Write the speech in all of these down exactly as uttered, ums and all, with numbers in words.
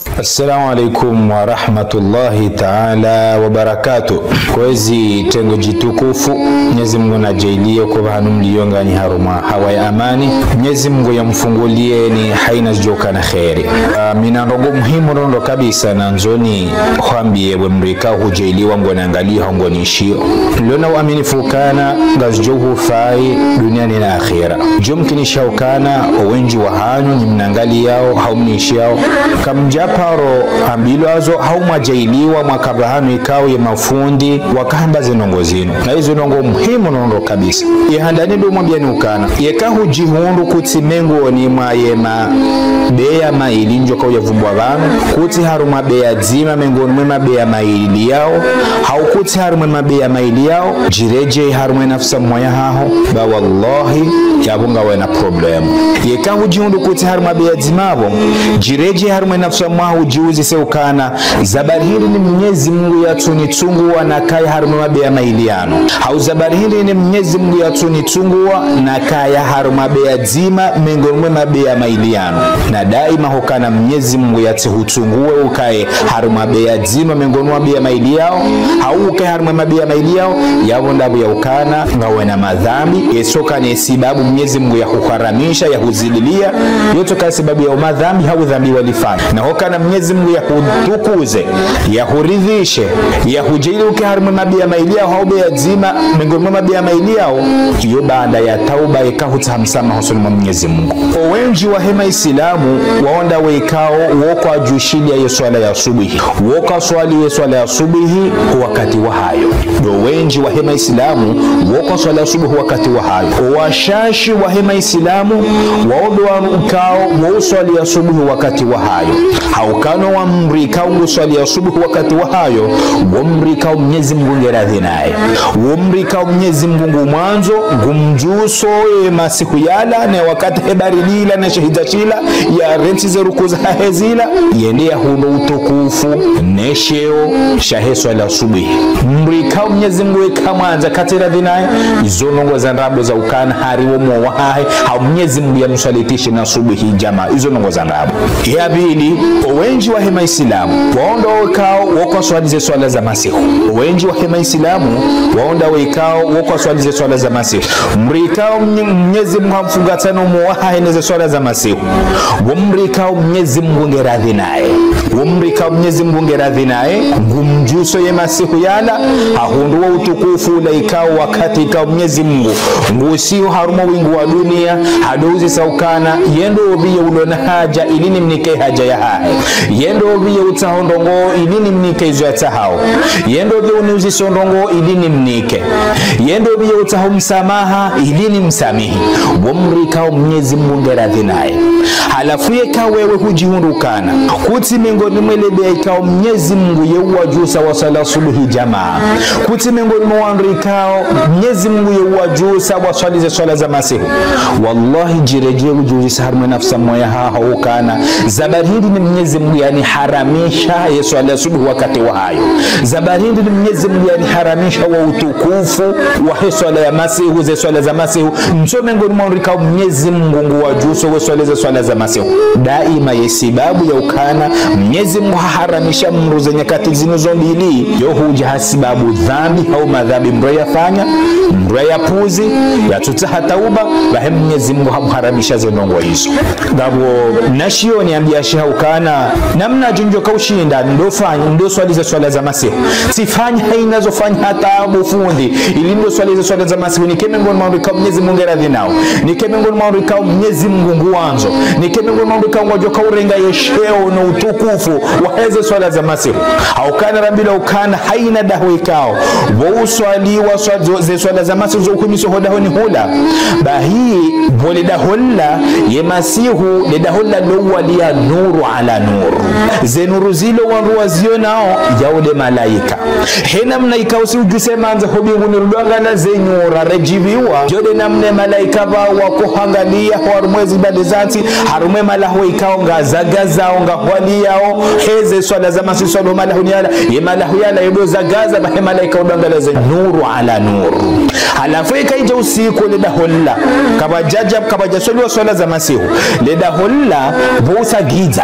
Assalamu alaikum wa rahmatullahi ta'ala wa barakatuh. Kwezi tengo jitukufu Mwenyezi Mungu na jailie kwa bahanu mlionga ni haruma hawa ya amani. Mwenyezi Mungu ya mfungulie ni haina joka na khairi. Uh, mina rogo muhimu rondo kabisa na nzoni huambie wemrika hujaili wangu na angali hongo nishio lona uamini fukana ngazjohu fai duniani na akhira jumkini shaukana owenji wa hanyu ni mnangali yao haumnishi yao kamjaparo ambilo azo haumajailiwa mwakabahanu ikao ya mafundi wakahamba zinongo zino na hizo nongo muhimu rondo kabisa ihandani dumo bianukana yekahu jihundu kutimengu ni mayema beya mailinjo kwa yavumbwa vanu kuti haruma beya zima mengoni mwema beya maili yao haukuti haruma mabeya maili yao jireje haruma nafsa mwaya haho ba wallahi yabunga wena problem yekahu jihundu kuti haruma beya zimabo jireje haruma nafsa mwaya ujiuzi seukana zabarhiri ni Mwenyezi Mungu yatuni tungu wa nakai haruma mabeya maili yano hau zabarhiri ni Mwenyezi Mungu yatuni tungu wa nakaya haruma beya zima mengoni mwema beya maili yano na daima hokana Mwenyezi Mungu yati hutungue ukae haruma beya zima mengoni mwa beya maili yao hau ukae haruma mabeya maili yao yabo ndabu ya ukana ngawe na madhambi yesoka ni sababu Mwenyezi Mungu ya kuharamisha ya huzililia yote kwa sababu ya madhambi hau dhambi walifanya na hokana Mwenyezi Mungu ya kutukuze ya huridhishe ya hujaili ukae haruma mabeya maili yao hau beya zima mengoni mwa mabeya maili yao hiyo baada ya tauba ikahutamsama husuni mwa Mwenyezi Mungu owenji wa hema Islamu waonda wekao woka jushilia ya swala ya subuhi woka swali ya swala ya subuhi wakati wa hayo do wenji wa hema Islamu woka swala ya subuhi wakati wa hayo washashi wa hema Islamu waondo wakao wo swali ya subuhi wakati wa hayo haukano wa mrikao swali ya subuhi wakati wa hayo wa mrikao Mwenyezi Mungu ngeradhi naye wa mrikao Mwenyezi Mungu mwanzo ngumjuso masiku yala na wakati hebari lila na shahida chila ya renti zerukuza hezila yende ya hundo utukufu nesheo shaheswa la subuhi mrikao Mwenyezi Mungu kamanza katira dhinaye izonongo za ndabo za ukana hariwo mwahahe hau Mwenyezi Mungu ya mswalitishe na subuhi jamaa izonongo za ndabo ya bili owenji wa hema Islamu waonda wekao woko swalize swala za masihu owenji wa hema Islamu waonda wekao woko swalize swala za masihu mrikao Mwenyezi Mungu hamfungatano mwahahe neze swala za masihu wumrikao Mwenyezi Mungu ngeradhi naye wumrikao Mwenyezi Mungu ngeradhi naye ngumjuso ye masihu yala ahunduwa utukufu laikao wakati ikao Mwenyezi Mungu ngusio haruma wingu wa dunia hadouzi saukana yendo obiye ulona haja ilini mnike haja ya hae yendo obiye utahondongo ilini mnike izo ya tahao yendo obiye uniuzi sondongo ilini mnike yendo obiye utahumsamaha ilini msamihi wumrikao Mwenyezi Mungu ngeradhi naye halafu yeka wewe hujihundukana kuti mingoni mwelebe ikao Mwenyezi Mungu yewa jusa wa sala subuhi jamaa kuti mingoni mwandikao Mwenyezi Mungu yewa jusa wa swalize swala za masihu wallahi jireje ujuisa harma nafsa moya haukana zabarindi ni Mwenyezi Mungu yani haramisha ya swala subuhi wakati wa hayo zabarindi ni Mwenyezi Mungu yani haramisha wa utukufu wa swala ya masihu ze swala za masihu mso mingoni mwandikao Mwenyezi Mungu wa jusa wa swala za swala za masihu daima yesibabu ya ukana Mwenyezi Mungu haramisha mruze nyakati zinozo mbili yo huja hasibabu dhambi au madhambi mroya fanya mroya puzi ya tutaha tauba bahe Mwenyezi Mungu haramisha zenongo hizo ngabo nashio niambia sheha ukana namna junjo kaushinda ndo fanya ndo swali za swala za masihu sifanya inazofanya hata bufundi ili ndo swali za swala za masihu ni kemengo maurika Mwenyezi Mungu radhi nao ni kemengo maurika Mwenyezi Mungu nguanzo ni kemengo maurika ngojo kaurenga yesheo na utukufu waheze swala za masihu haukana rabila ukana haina dahu ikao wo swali wa swala swala za masihu zo kumiso hodaho ni hula bahi bole dahulla ye masihu le dahulla lo walia nuru ala nuru ze nuru zilo wanruwa zio nao yaule malaika hena mnaika usiujuse manza hobingu nirudwanga na zenyura rejiviwa jode namne malaika ba wakuhangalia harumwezi badizanti harume malahu ikao ngazagaza onga wali yao heze swala za masihu swala malahu yala ye malahu yala yebo zagaza bahe malaika udangala ze nuru ala nuru halafu ikaija usiku le dahulla kaba jajab kaba jasoli wa swala za masihu le dahulla bosa giza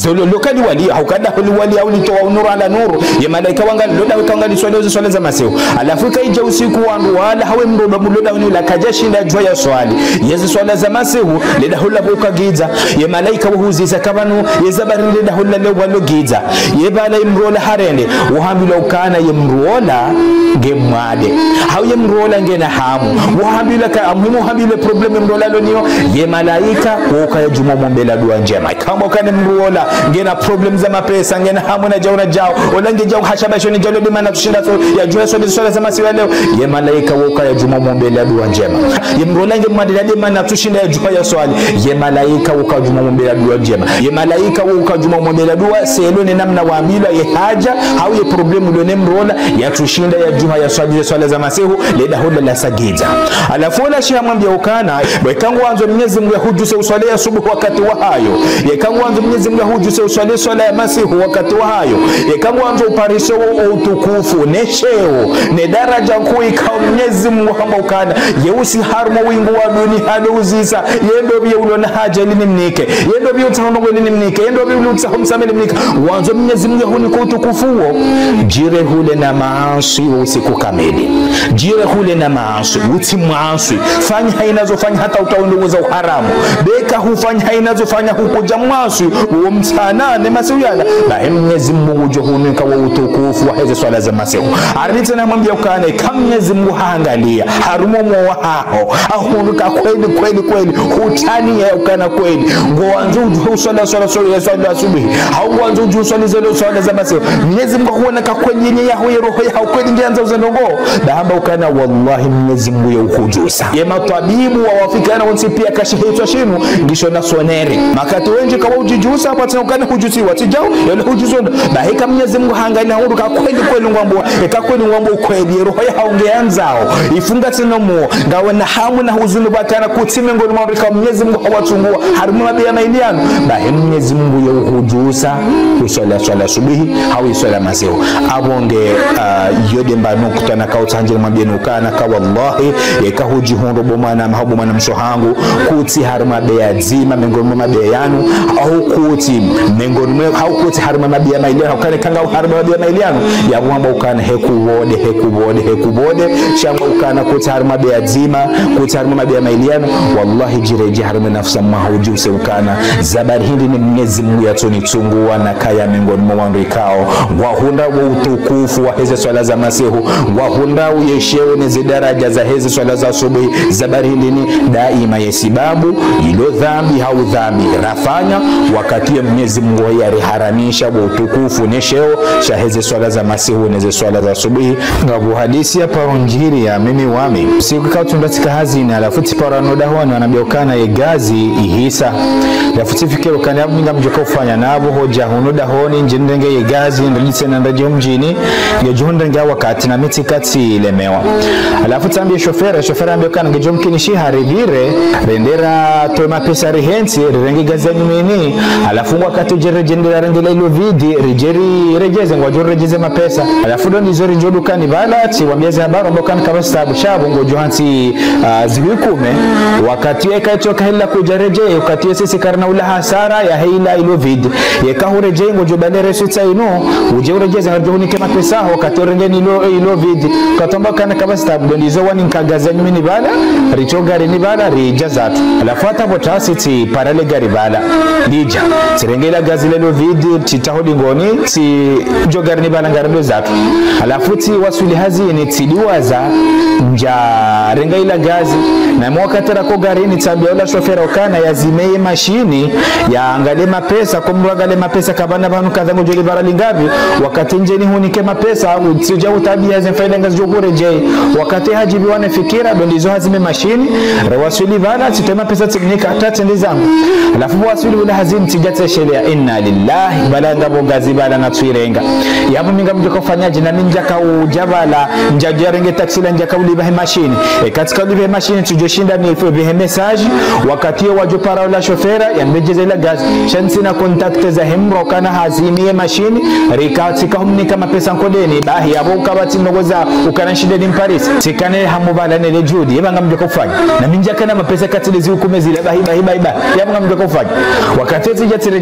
so lokali wali au kada wali au litoa nuru ala nuru ya malaika wanga loda wanga swali swali za maseo alafu kaija usiku wandu wala hawe mroba muloda unila kajashinda jua ya swali yezi swala za maseo leda hula boka giza ya malaika wuhuziza kabanu yezabari leda hula le walo giza yebala imrola harende uhambila ukana yemrola gemade hau yemrola ngena hamu uhambila ka amumu hambile problem imrola lonio ye malaika woka ya juma mombela dua njema kama ukane mrola ngena problem za mapesa ngena hamu na jauna jao olange jao hashabasho ni jalo dimana tushinda so ya jua swali swala za masiwa leo ye malaika woka ya juma mombela dua njema ye mrola nge madela dimana tushinda ya jua ya swali ye malaika woka juma mombela dua njema ye malaika woka juma mombela dua selone namna waambila ye haja au ye problemu lone mrola ya tushinda ya jua ya swali swala za masihu leda hola la sagiza alafu la shia mwambia ukana wekangu wanzo Mwenyezi Mungu hujuse uswali ya subuhi wakati wa hayo yekangu wanzo Mwenyezi Mungu hujuse uswali swala ya masihu wakati wa hayo yekangu wanzo uparisho utukufu nesheo ne daraja kuu ikao Mwenyezi Mungu hamba ukana yeusi harmo wingu wa duni hado uzisa yendo biyo ulona haja ili nimnike yendo biyo utahono ili nimnike yendo biyo utahomsamele nimnike wanzo Mwenyezi Mungu huni kwa utukufu huo jire hule na maasi usiku kamili jire hule na maasi uti maasi fanya hainazo fanya hata utaondoza uharamu beka hufanya hainazofanya hukuja maasi uo msana ne masiuyala na Mwenyezi Mungu johunika wa utukufu wa hizo swala za masihu arite na mwambia ukane kama Mwenyezi Mungu haangalia harumo mwa hao ahunuka kweli kweli kweli hutani ya ukana kweli ngoanzo ujue swala swala swala swala asubuhi au ngoanzo ujue swala zile swala za masihu Mwenyezi Mungu huona ka kweli yenye yaho roho ya kweli ngianza uzanongo dahamba ukana wallahi Mwenyezi Mungu ya ukujusa ye matabibu wa wafikana wonsi pia kashihitwa shinu ngisho na soneri makati wenje kama ujijusa hapa tena ukana kujusiwa tijao yale hujuzonda na hika Mwenyezi Mungu haangalia huruka kweli kweli ngwambo eka kweli ngwambo kweli roho ya haongeanzao ifunga tena mo ngawe na hamu na huzuni batana kutime ngoni mwambika Mwenyezi Mungu hawatungua harimu mabia mailiano na Mwenyezi Mungu ya ujusa uswala swala subihi au swala masihu abonge uh, yode mbanu kutana ka utanjira mabyenukana ka wallahi eka hujihondo bomana mahabu mana mshohangu kuti harima beya zima mengoni mabeya yanu au kuti mengoni au kuti harima mabeya mailiano ukane kanga harima mabeya mailiano ya mwamba ukana heku wode heku wode heku wode shamba ukana kuti harima beya zima kuti harima mabeya mailiano wallahi jireji harima nafsa mahuji use ukana zabari hindi ni Mwenyezi Mungu yatoni tungua na kaya mengoni mwandu ikao wahunda wa utukufu wa heze swala za masihu wahunda uyesheo nezi daraja za heze swala za subuhi zabari hindi ni daima yesibabu ilo dhambi hau dhambi rafanya wakati ya Mwenyezi Mungu yariharamisha wa utukufu nesheo shaheze swala za masihu neze swala za subuhi ngabu hadisi ya paronjiri ya mimi wami siku kao tundatika hazina alafuti paranoda huwa ni wanabiokana yegazi ihisa lafuti fikiro kani habu minga mjoka ufanya na habu hoja hunoda honi njindenge yegazi ndalitse na ndaji mjini ya juhundenge wakati na miti kati lemewa alafuti ambia shofera shofera ambiokana ngejo mkinishi haribire rendera toima pesa rihensi rengi gazi ya nyumini alafu wakati ujere jendera rendela ilo vidi rijeri rejeze ngwajo rejeze mapesa alafu do nizori njodu kani balati wambiazi habaro mbokani kama stabu shabu ngojo hansi uh, ziwikume wakati eka itoka hila kujareje wakati sisi karna ula hasara ya hila ilo vidi yeka hureje ngojo balere suta ino uje urejeze ngojo hunike mapesa wakati urengeni ilo, ilo vidi katomba kana kama stabu do nizo wani nkagazi ya nyumini bala richo gari ni bala rija zatu alafu hata botasi ti parale gari bala lija sirengela gazi lelo vidi titahodi ngoni ti jogari ni bala ngari zatu alafu ti wasuli hazini tidiwaza nja renga ila gazi na mwaka tera ko gari ni tabia ula shofera ukana yazimeye mashini ya angale mapesa kumru angale mapesa kabana banu kadhango joli bara lingavi wakati njeni hunike mapesa utija utabia zenfaida ngazi jogore jay wakati hajibi wane fikira dondizo hazime mashini rawasuli bala titema pesa tiknika hata ndizangu alafu wasuli ula hazini tijate sheria inna lillahi bala ngabo gazi bala na tuirenga yabu minga mjoko fanyaji na minja ka ujabala njajia renge taksila njaka ulibahe mashini e katika ulibahe mashini tujoshinda ni bihe message wakati wajo para ula shofera ya mbejeze ila gazi shansi na kontakte za hemro kana hazimie mashini rikati kahumnika mapesa nkodeni bahi yabo ukabati nogoza ukana shide ni Paris sikane hamubala nele judi yeba ngamjoko kufanya na minja kana mapesa katili zi hukume zile bahi bahi bahi bahi yaba ngamjoko kufanya wakati tijate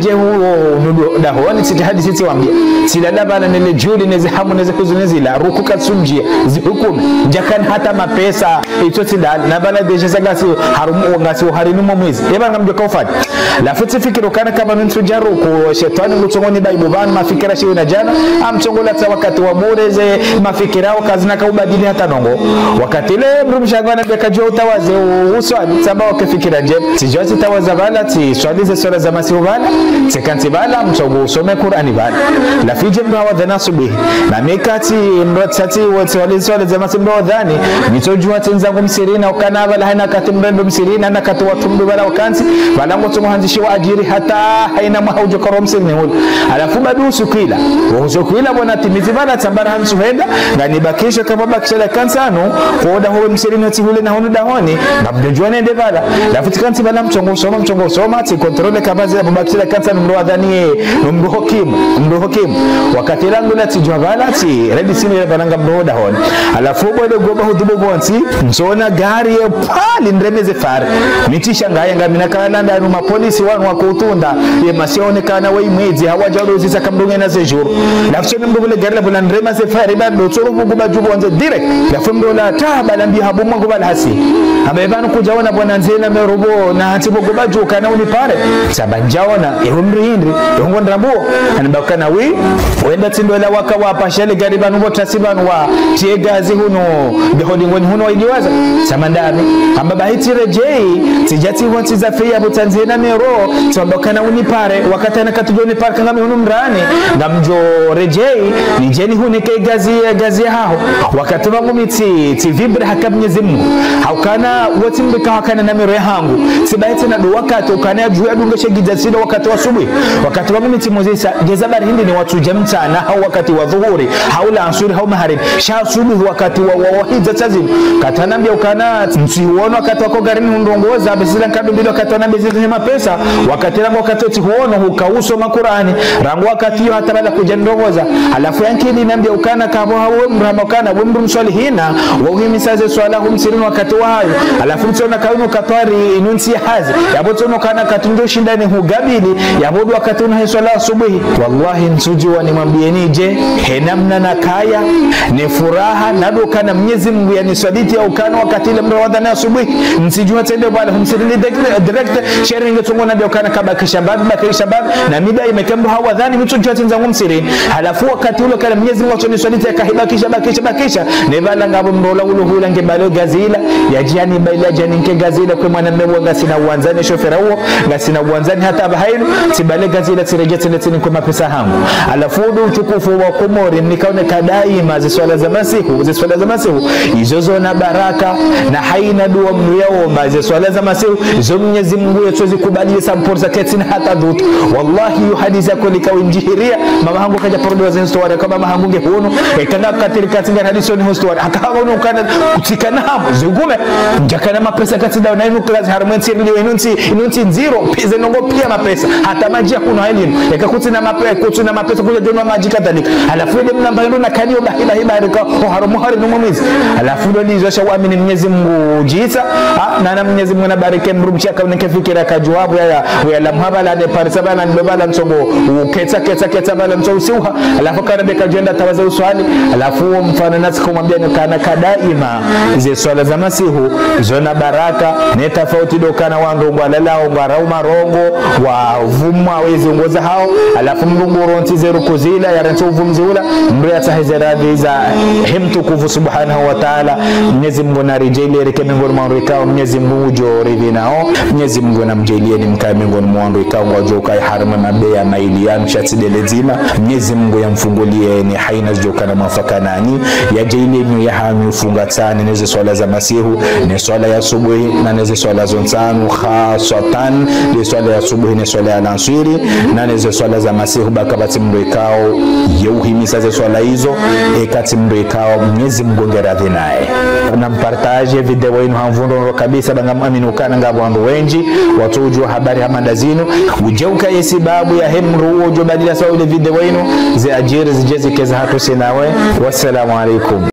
je huo nudo dahoni siti hadi siti wambia sila labana nile juli neze hamu neze kuzunezi la ruku katsunjia zihukume jakan hata mapesa ito sila nabana deje sagasi harumu ngasi harinu mwezi eba ngamjo kaufadi la futi fikiru kana kama nuntu jaru ku shetani ngutongoni daibu bana mafikira shiwe na jana amchongola ta wakati wa bureze mafikira wakazina kaubadili hata nongo wakati ile mrumshagwana bekajua utawaze uswali sababu kefikira je sijozi tawaza bala ti swalize swala za masihu bala sekanti bala mchogo usome Qur'ani bala la fije mbawa dhana subihi na mikati mratati wote walizo swala za masihu mbawa dhani nitojua tenzangu msirina ukana bala haina kati mrendo msirina na kati watu mdu bala wakansi bala ngoto muhandishi wa ajiri hata haina mahaujo karomsi ni hulu alafu badu usukila usukila bwana timizi bala tambara hansu henda na nibakisha kama bakisha la kansano kuoda huwe msirina tihule na honu dahoni na mdojua nende bala la futikanti bala mchongo usoma mchongo usoma ti kontrole kabazi ya bakisha kansa mro adhani mro hakimu mro hakimu wakati langu la tijwa bala ti ready sini ya balanga mro dahoni alafu bado goba hudubu bonsi msona gari ya pali ndremeze fare mitisha ngaya ngamina kana ndanu mapolisi wanu wakutunda ye masionekana we mwezi hawajaruzi saka mdunge na sejuru la fusoni mdubule gari la bula ndremeze fare bado tsoro kuba jubo onze direct la fumdo la taba lambi habu mwangu bala hasi abebanu kujaona bwana nzena merubo na hatibo goba ju kana unipare sabanjaona ehumri hindri dongo ndrambo anabakana wi wenda tindola waka wapa shele gari banu botasibanu wa tiegazi huno behodingoni huno idiwaza samandani ambaba hitire jei tijati wanti za feya butanzena mero sabakana unipare wakati anakatujoni parka ngami huno mrani ngamjo rejei ni jeni hunike gazi gazi hao wakati wangu miti tivibre hakabnyezi Mungu haukana wati mbika wakana na mero hangu sibaiti na do wakati ukana juu ya dungeshe gidasida wakati wa subuhi wakati wa mimi timozisa jezabari hindi ni watu jamtana hau wakati wa dhuhuri haula ansuri hau maharib sha subuhi wakati wa wahidza tazim katana mbia ukana msihuono wakati wako garini hundongoza besila nkadu mbili wakati wanambi zilihema pesa wakati rangu wakati tihuono hukauso makurani rangu wakati yu hata bala kujandongoza alafu yankini nambia ukana kabo hau mrama ukana wimru mswalihina wauhimisaze swala humsirini wakati wa hayo alafu mtiona kawinu katwari inunsi ya hazi yabotono kana katunjo shindani hugabili yabodu wakati unaheswala asubuhi wallahi nsujua ni mwambieni je henamna na kaya ni furaha nado kana mnyezi Mungu ya niswaditi ya ukana wakati ile mra wadhani asubuhi nsijua tende wala humsirini direct sharing ngetungo nabia ukana kabakisha babi bakisha babi na mida imekembu hawa dhani mtujua tenzangu msirini halafu wakati ule kana mnyezi Mungu watu niswaditi ya kahibakisha bakisha bakisha nevala ngabo mrola ulu hula ngebalo gazila ya jiani baila jani nke gazila kwa mwana mmewa ngasina uwanzani shofera huo ngasina uwanzani hata abahainu tibale gazila tirejete letini kwa mapesa hangu alafudu utukufu wa kumori nikaone kadaima ziswala za masihu ziswala za masihu izozo na baraka na haina dua mnu yaomba ziswala za masihu izo mnyezi Mungu yetuwezi kubali sampor za ketina hata dhutu wallahi yu hadithi yako likawa injihiria mama hangu kaja parodi wa zinstuwari kwa mama hangu ngehuno ekanga katiri katinga hadisoni hustuwari hakawa unukana kutikana hamu zugume njakana mapesa katinda unainu klazi harumwensi miliyo inunti inunti nziro pize nongo pia mapesa hata majia kuna elimu yakakuti na mapesa kutu na mapesa kuja jona maji kadhalika alafu ile mnamba hilo na kanio bahila hibarika o haramu hari numumizi alafu ndo lizo shawamini Mwenyezi Mungu jiita na na Mwenyezi Mungu na barike mrumchia kaune kefikira kajuabu ya ya la mhabala de parisaba na ndobala msongo uketa keta keta bala msongo siuha alafu kana beka jenda tawaza uswali alafu mfano nasi kumwambia kana kadaima ze swala za masihu zona baraka ne tofauti dokana wandu ngwalalao ngwarauma rongo wa vumwa wezi ngoza hao alafu mrungu ronti zeru kuzila ya rentu vumzula mbria tahizeradi za himtukufu subhanahu wa ta'ala Mwenyezi Mungu na rijeli reke miongoni mwa rikao Mwenyezi Mungu jo ridhinao Mwenyezi Mungu na mjelie ni mkae miongoni mwa rikao ngojo kai harama mabea maili ya mshatidele zima Mwenyezi Mungu yamfungulie ni haina jokana mwafaka nani ya jeli ni ya hami ufungatani neze swala za masihu ni swala ya subuhi na neze swala zontanu khasatan ni swala ya subuhi ni swala ya lanswiri na neze swala za masihu bakabati mrikao yeuhimisa ze swala hizo ekati mrikao Mwenyezi Mungu ngeradhi nae na mpartaje video inu hamvundo kabisa bangamamini ukana ngabo wandu wenji watu ujua habari hamanda zinu ujeuka yesi babu ya hemru ujo badila sawa ile video inu zi ajiri zijezi keza hatu sinawe wassalamu alaikum.